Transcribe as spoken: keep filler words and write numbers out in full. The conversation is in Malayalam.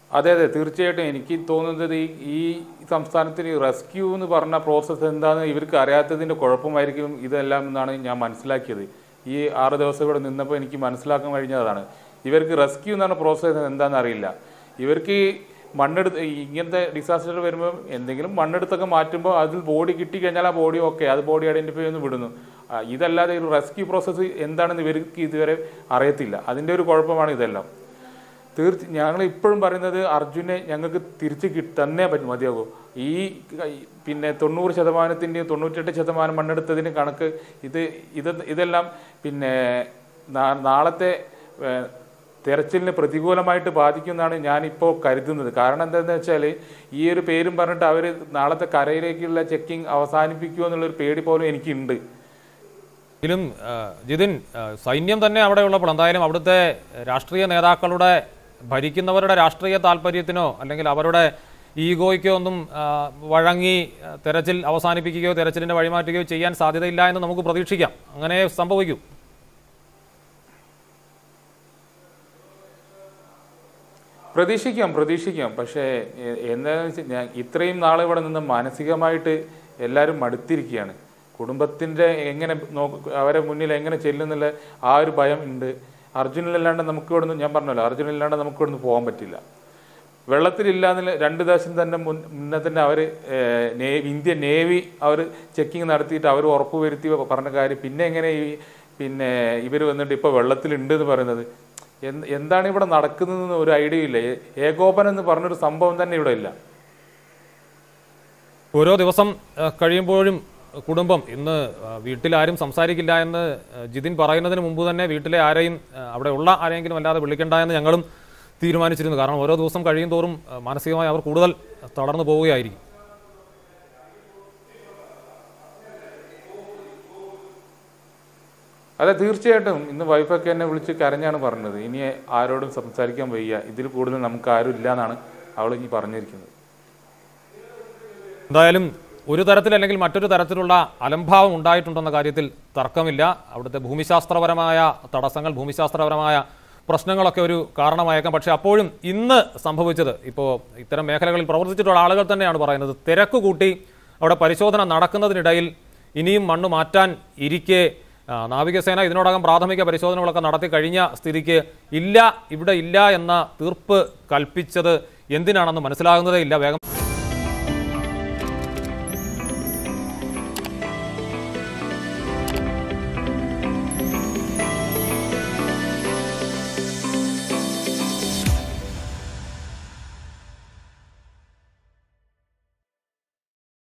അതെ അതെ തീർച്ചയായിട്ടും എനിക്ക് തോന്നുന്നത് ഈ ഈ സംസ്ഥാനത്തിന് റെസ്ക്യൂ എന്ന് പറഞ്ഞ പ്രോസസ്സ് എന്താണെന്ന് ഇവർക്ക് അറിയാത്തതിൻ്റെ കുഴപ്പമായിരിക്കും ഇതെല്ലാം എന്നാണ് ഞാൻ മനസ്സിലാക്കിയത്. ഈ ആറ് ദിവസം ഇവിടെ നിന്നപ്പോൾ എനിക്ക് മനസ്സിലാക്കാൻ കഴിഞ്ഞതാണ്. ഇവർക്ക് റെസ്ക്യൂ എന്ന് പറഞ്ഞ പ്രോസസ്സ് എന്താണെന്ന് അറിയില്ല. ഇവർക്ക് മണ്ണെടുത്ത് ഇങ്ങനത്തെ ഡിസാസ്റ്റർ വരുമ്പോൾ എന്തെങ്കിലും മണ്ണെടുത്തൊക്കെ മാറ്റുമ്പോൾ അതിൽ ബോഡി കിട്ടിക്കഴിഞ്ഞാൽ ആ ബോഡി ഓക്കെ, അത് ബോഡി ഐഡൻറ്റിഫൈ ഒന്ന് വിടുന്നു. ഇതല്ലാതെ ഒരു റെസ്ക്യൂ പ്രോസസ്സ് എന്താണെന്ന് ഇവർക്ക് ഇതുവരെ അറിയത്തില്ല. അതിൻ്റെ ഒരു കുഴപ്പമാണ് ഇതെല്ലാം. തീർച്ച ഞങ്ങൾ ഇപ്പോഴും പറയുന്നത് അർജുനെ ഞങ്ങൾക്ക് തിരിച്ച് കിട്ടി തന്നേ പറ്റും മതിയാകും. ഈ പിന്നെ തൊണ്ണൂറ് ശതമാനത്തിൻ്റെയും തൊണ്ണൂറ്റെട്ട് ശതമാനം മണ്ണെടുത്തതിൻ്റെ കണക്ക് ഇത് ഇത് ഇതെല്ലാം പിന്നെ നാളത്തെ തെരച്ചിലിന് പ്രതികൂലമായിട്ട് ബാധിക്കുമെന്നാണ് ഞാനിപ്പോൾ കരുതുന്നത്. കാരണം എന്താണെന്ന് വെച്ചാൽ ഈ ഒരു പേരും പറഞ്ഞിട്ട് അവർ നാളത്തെ കരയിലേക്കുള്ള ചെക്കിങ് അവസാനിപ്പിക്കുമോ എന്നുള്ളൊരു പേടി പോലും എനിക്കുണ്ട്. എങ്കിലും ജിതിൻ, സൈന്യം തന്നെ അവിടെ ഉള്ളപ്പോൾ എന്തായാലും അവിടുത്തെ രാഷ്ട്രീയ നേതാക്കളുടെ ഭരിക്കുന്നവരുടെ രാഷ്ട്രീയ താല്പര്യത്തിനോ അല്ലെങ്കിൽ അവരുടെ ഈഗോയ്ക്കോ ഒന്നും വഴങ്ങി തെരച്ചിൽ അവസാനിപ്പിക്കുകയോ തെരച്ചിലിൻ്റെ വഴിമാറ്റുകയോ ചെയ്യാൻ സാധ്യതയില്ല എന്ന് നമുക്ക് പ്രതീക്ഷിക്കാം. അങ്ങനെ സംഭവിക്കൂ. പ്രതീക്ഷിക്കാം പ്രതീക്ഷിക്കാം പക്ഷേ എന്താണെന്ന് വെച്ചാൽ ഞാൻ ഇത്രയും നാൾ ഇവിടെ നിന്ന് മാനസികമായിട്ട് എല്ലാവരും മടുത്തിരിക്കുകയാണ്. കുടുംബത്തിൻ്റെ എങ്ങനെ നോ അവരെ മുന്നിൽ എങ്ങനെ ചെല്ലുന്നുള്ള ആ ഒരു ഭയം ഉണ്ട്. അർജുനിലല്ലാണ്ട് നമുക്ക് ഇവിടുന്ന്, ഞാൻ പറഞ്ഞല്ലോ, അർജുനില്ലാണ്ട് നമുക്ക് ഇവിടുന്ന് പോകാൻ പറ്റില്ല. വെള്ളത്തിലില്ല എന്നുള്ള രണ്ട് ദിവസം തന്നെ മുൻ മുന്നേ തന്നെ അവർ നേവി ഇന്ത്യൻ നേവി അവർ ചെക്കിങ് നടത്തിയിട്ട് അവർ ഉറപ്പ് വരുത്തി പറഞ്ഞ കാര്യം പിന്നെ എങ്ങനെ ഈ പിന്നെ ഇവർ വന്നിട്ട് ഇപ്പോൾ വെള്ളത്തിലുണ്ട് എന്ന് പറയുന്നത് എന്ത് എന്താണ് ഇവിടെ നടക്കുന്നതെന്ന് ഒരു ഐഡിയ ഇല്ല. ഏകോപനം എന്ന് പറഞ്ഞൊരു സംഭവം തന്നെ ഇവിടെ ഇല്ല. ഓരോ ദിവസം കഴിയുമ്പോഴും കുടുംബം ഇന്ന് വീട്ടിലാരും സംസാരിക്കില്ല എന്ന് ജിതിൻ പറയുന്നതിന് മുമ്പ് തന്നെ വീട്ടിലെ ആരെയും അവിടെ ഉള്ള ആരെങ്കിലും അല്ലാതെ വിളിക്കണ്ട എന്ന് ഞങ്ങളും തീരുമാനിച്ചിരുന്നു. കാരണം ഓരോ ദിവസം കഴിയും തോറും മാനസികമായി അവർ കൂടുതൽ തളർന്നു പോവുകയായിരിക്കും. അതെ തീർച്ചയായിട്ടും. ഇന്ന് വൈഫൊക്കെ എന്നെ വിളിച്ച് കരഞ്ഞാണ് പറഞ്ഞത്, ഇനി ആരോടും സംസാരിക്കാൻ വയ്യ, ഇതിൽ കൂടുതൽ നമുക്ക് ആരും ഇല്ല എന്നാണ് അവൾ ഇനി പറഞ്ഞിരിക്കുന്നത്. എന്തായാലും ഒരു തരത്തിൽ അല്ലെങ്കിൽ മറ്റൊരു തരത്തിലുള്ള അലംഭാവം ഉണ്ടായിട്ടുണ്ടെന്ന കാര്യത്തിൽ തർക്കമില്ല. അവിടുത്തെ ഭൂമിശാസ്ത്രപരമായ തടസ്സങ്ങൾ, ഭൂമിശാസ്ത്രപരമായ പ്രശ്നങ്ങളൊക്കെ ഒരു കാരണമായേക്കാം. പക്ഷേ അപ്പോഴും ഇന്ന് സംഭവിച്ചത്, ഇപ്പോൾ ഇത്തരം മേഖലകളിൽ പ്രവർത്തിച്ചിട്ടുള്ള ആളുകൾ തന്നെയാണ് പറയുന്നത്, തിരക്ക് കൂട്ടി അവിടെ പരിശോധന നടക്കുന്നതിനിടയിൽ ഇനിയും മണ്ണ് മാറ്റാൻ ഇരിക്കെ നാവികസേന ഇതിനോടകം പ്രാഥമിക പരിശോധനകളൊക്കെ നടത്തി കഴിഞ്ഞ സ്ഥിതിക്ക് ഇല്ല, ഇവിടെ ഇല്ല എന്ന തീർപ്പ് കൽപ്പിച്ചത് എന്തിനാണെന്ന് മനസ്സിലാകുന്നതേ ഇല്ല. വേഗം